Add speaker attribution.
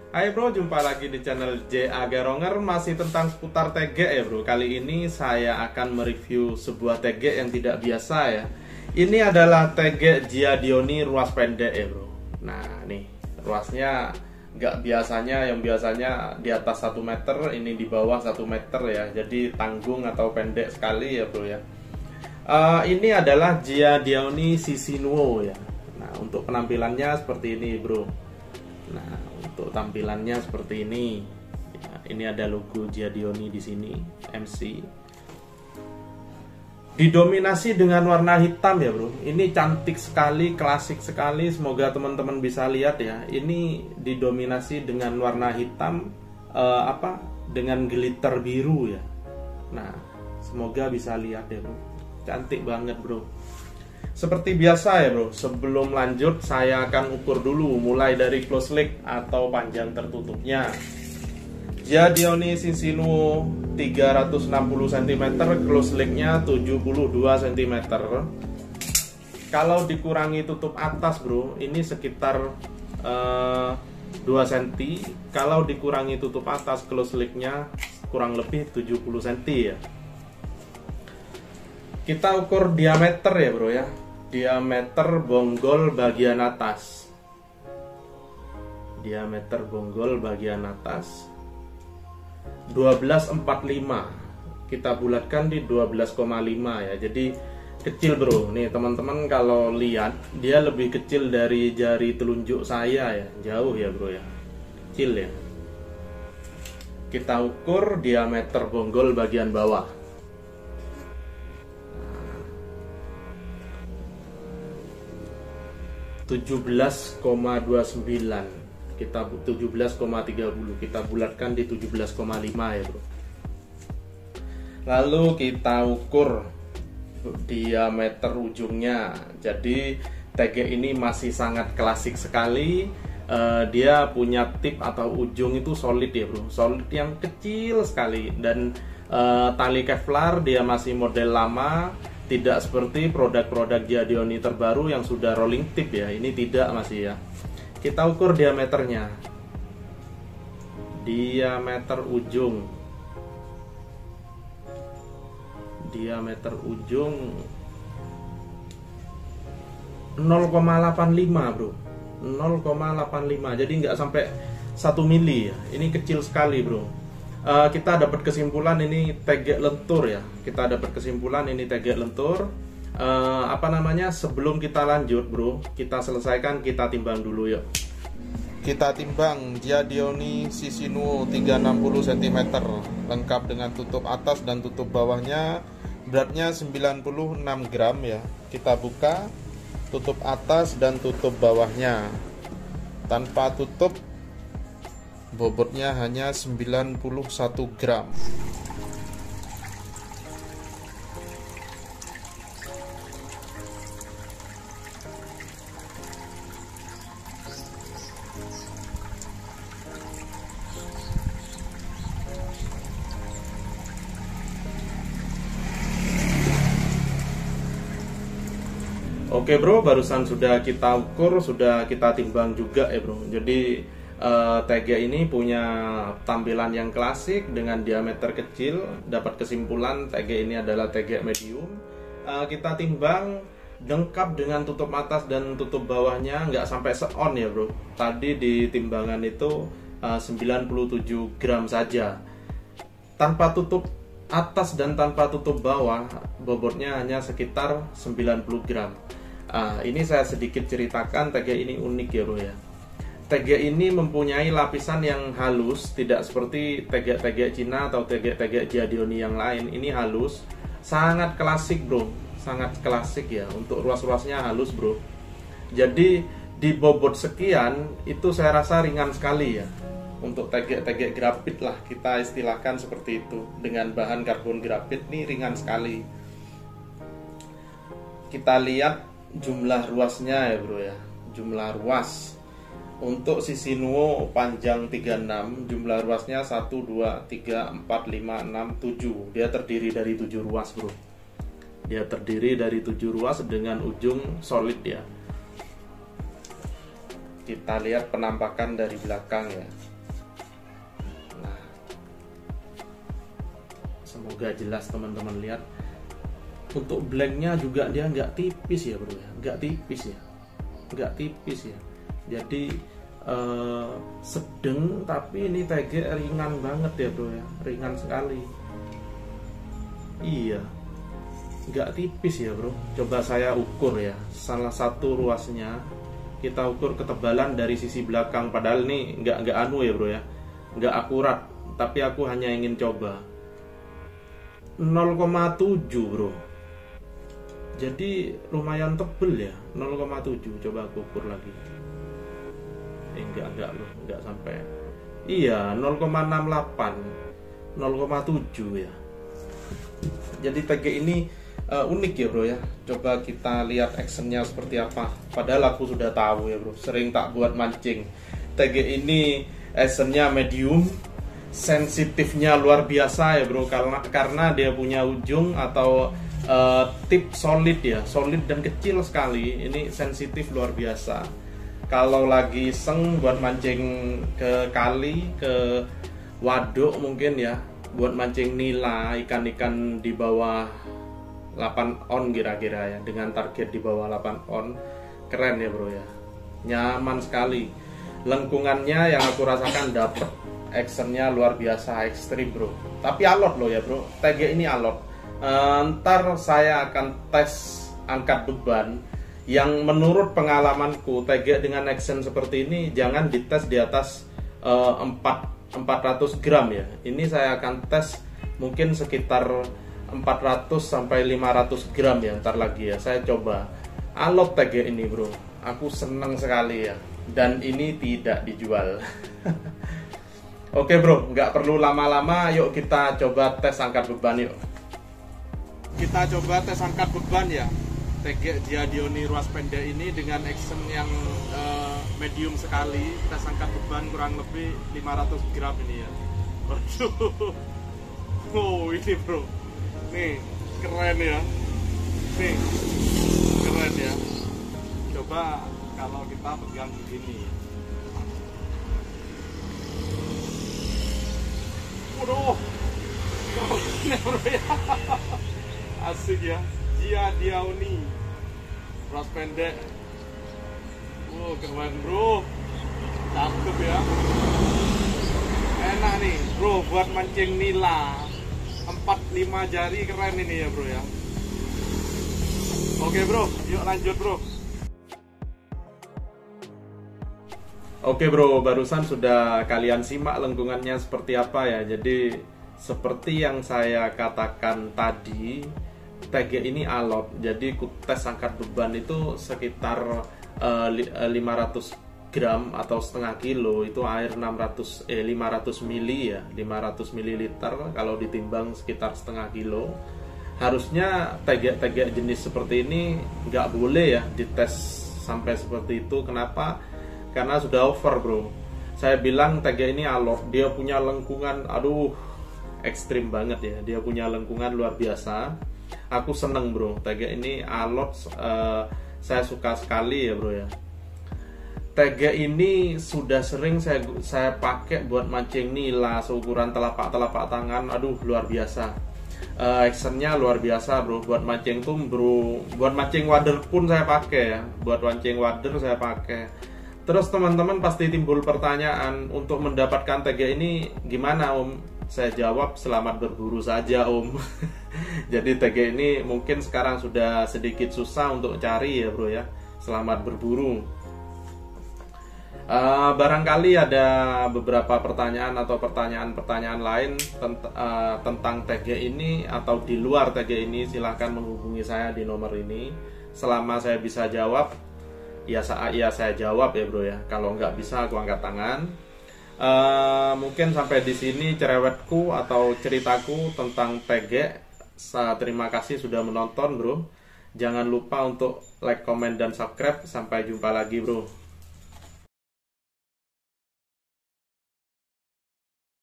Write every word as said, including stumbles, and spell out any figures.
Speaker 1: Hai bro, jumpa lagi di channel J A Geronger. Masih tentang seputar T G ya bro. Kali ini saya akan mereview sebuah T G yang tidak biasa ya. Ini adalah T G Giadioni ruas pendek ya bro. Nah nih, ruasnya nggak biasanya, yang biasanya di atas satu meter, ini di bawah satu meter ya. Jadi tanggung atau pendek sekali ya bro ya. Uh, ini adalah Giadioni Sisinuo ya. Nah untuk penampilannya seperti ini bro. Nah, untuk tampilannya seperti ini. Ya, ini ada logo Giadioni di sini, M C. Didominasi dengan warna hitam ya, bro. Ini cantik sekali, klasik sekali. Semoga teman-teman bisa lihat ya. Ini didominasi dengan warna hitam, eh, apa? Dengan glitter biru ya. Nah, semoga bisa lihat ya, bro. Cantik banget, bro. Seperti biasa ya bro, sebelum lanjut saya akan ukur dulu mulai dari close leg atau panjang tertutupnya. Giadioni Sisinuo tiga ratus enam puluh sentimeter, close legnya tujuh puluh dua sentimeter. Kalau dikurangi tutup atas bro, ini sekitar uh, dua sentimeter. Kalau dikurangi tutup atas, close legnya kurang lebih tujuh puluh sentimeter ya. Kita ukur diameter ya bro ya. Diameter bonggol bagian atas. Diameter bonggol bagian atas dua belas koma empat lima. Kita bulatkan di dua belas koma lima ya. Jadi kecil bro. Nih teman-teman kalau lihat, dia lebih kecil dari jari telunjuk saya ya. Jauh ya bro ya. Kecil ya. Kita ukur diameter bonggol bagian bawah. tujuh belas koma dua sembilan, kita tujuh belas koma tiga puluh, kita bulatkan di tujuh belas koma lima ya bro. Lalu kita ukur diameter ujungnya. Jadi T G ini masih sangat klasik sekali. uh, Dia punya tip atau ujung itu solid ya bro, solid yang kecil sekali. Dan uh, tali Kevlar dia masih model lama. Tidak seperti produk-produk Giadioni terbaru yang sudah rolling tip ya. Ini tidak masih ya. Kita ukur diameternya. Diameter ujung. Diameter ujung nol koma delapan lima bro. nol koma delapan lima. Jadi nggak sampai satu mili ya. Ini kecil sekali bro. Uh, kita dapat kesimpulan ini T G lentur ya. Kita dapat kesimpulan ini T G lentur. Uh, apa namanya? Sebelum kita lanjut, bro, kita selesaikan, kita timbang dulu yuk. Kita timbang Giadioni Sisinuo tiga ratus enam puluh sentimeter, lengkap dengan tutup atas dan tutup bawahnya. Beratnya sembilan puluh enam gram ya. Kita buka tutup atas dan tutup bawahnya. Tanpa tutup, bobotnya hanya sembilan puluh satu gram. Oke bro, barusan sudah kita ukur, sudah kita timbang juga ya bro. Jadi Uh, T G ini punya tampilan yang klasik dengan diameter kecil. Dapat kesimpulan T G ini adalah T G medium. uh, Kita timbang lengkap dengan tutup atas dan tutup bawahnya, nggak sampai se-on ya bro. Tadi di timbangan itu uh, sembilan puluh tujuh gram saja. Tanpa tutup atas dan tanpa tutup bawah, bobotnya hanya sekitar sembilan puluh gram. uh, Ini saya sedikit ceritakan, T G ini unik ya bro ya. T G ini mempunyai lapisan yang halus, tidak seperti T G-T G Cina atau T G-T G Giadioni yang lain. Ini halus, sangat klasik bro, sangat klasik ya. Untuk ruas-ruasnya halus bro. Jadi di bobot sekian itu saya rasa ringan sekali ya. Untuk T G-T G grafit lah kita istilahkan seperti itu. Dengan bahan karbon grafit ini ringan sekali. Kita lihat jumlah ruasnya ya bro ya. Jumlah ruas. Untuk Sisinuo panjang tiga puluh enam, jumlah ruasnya satu, dua, tiga, empat, lima, enam, tujuh. Dia terdiri dari tujuh ruas bro. Dia terdiri dari tujuh ruas dengan ujung solid ya. Kita lihat penampakan dari belakang ya. semoga jelas teman-teman lihat. Untuk blanknya juga dia nggak tipis ya bro ya, nggak tipis ya, nggak tipis ya. Jadi eh, sedang, tapi ini T G ringan banget ya bro ya, ringan sekali. Iya, nggak tipis ya bro. Coba saya ukur ya, salah satu ruasnya kita ukur ketebalan dari sisi belakang. Padahal ini nggak nggak anu ya bro ya, nggak akurat, tapi aku hanya ingin coba. Nol koma tujuh bro, jadi lumayan tebel ya. Nol koma tujuh, coba aku ukur lagi. Eh, enggak enggak loh, enggak sampai. Iya, nol koma enam delapan, nol koma tujuh ya. Jadi T G ini uh, unik ya bro ya. Coba kita lihat actionnya seperti apa. Padahal aku sudah tahu ya bro, sering tak buat mancing. T G ini actionnya medium, sensitifnya luar biasa ya bro, karena karena dia punya ujung atau Uh, tip solid ya, solid dan kecil sekali. Ini sensitif luar biasa. Kalau lagi seng buat mancing ke kali, ke waduk mungkin ya, buat mancing nila, ikan-ikan di bawah delapan on kira-kira ya, dengan target di bawah delapan on, keren ya bro ya, nyaman sekali. Lengkungannya yang aku rasakan dapet, actionnya luar biasa, ekstrim bro. Tapi alot loh ya bro, T G ini alot. Uh, ntar saya akan tes angkat beban yang menurut pengalamanku T G dengan action seperti ini jangan dites di atas uh, empat ratus gram ya. Ini saya akan tes mungkin sekitar empat ratus sampai lima ratus gram ya, ntar lagi ya. Saya coba alot T G ini bro, aku seneng sekali ya, dan ini tidak dijual. Oke bro, nggak perlu lama-lama, yuk kita coba tes angkat beban yuk. Kita coba tes angkat beban ya, T G Giadioni ruas pendek ini dengan action yang uh, medium sekali. Tes angkat beban kurang lebih lima ratus gram ini ya. Waduh. Oh ini bro, nih keren ya, nih keren ya. Coba kalau kita pegang begini. Waduh, ini bro ya. Asik ya, Giadioni ruas pendek. Wow, keren bro, cakep ya. Enak nih bro buat mancing nila, empat lima jari, keren ini ya bro ya. Oke bro, yuk lanjut bro. Oke bro, barusan sudah kalian simak lengkungannya seperti apa ya. Jadi seperti yang saya katakan tadi, T G ini alot. Jadi ku tes angkat beban itu sekitar uh, lima ratus gram atau setengah kilo. Itu air enam ratus eh lima ratus mili ya, lima ratus mililiter. Kalau ditimbang sekitar setengah kilo. Harusnya T G T G jenis seperti ini nggak boleh ya dites sampai seperti itu. Kenapa? Karena sudah over bro. Saya bilang T G ini alot, dia punya lengkungan, aduh ekstrim banget ya. Dia punya lengkungan luar biasa. Aku seneng bro, T G ini alot, uh, saya suka sekali ya bro ya. T G ini sudah sering saya saya pakai buat mancing nila seukuran telapak-telapak tangan. Aduh luar biasa. Uh, actionnya luar biasa bro. Buat mancing tuh bro, buat mancing wader pun saya pakai ya. Buat mancing wader saya pakai. Terus teman-teman pasti timbul pertanyaan, untuk mendapatkan T G ini gimana om? Saya jawab, selamat berburu saja om. Jadi T G ini mungkin sekarang sudah sedikit susah untuk cari ya bro ya. Selamat berburu. Uh, barangkali ada beberapa pertanyaan atau pertanyaan-pertanyaan lain tent uh, tentang T G ini atau di luar T G ini, silahkan menghubungi saya di nomor ini. Selama saya bisa jawab, ya, sa ya saya jawab ya bro ya. Kalau nggak bisa aku angkat tangan. Uh, mungkin sampai di sini cerewetku atau ceritaku tentang T G. Terima kasih sudah menonton bro. Jangan lupa untuk like, komen, dan subscribe. Sampai jumpa lagi bro.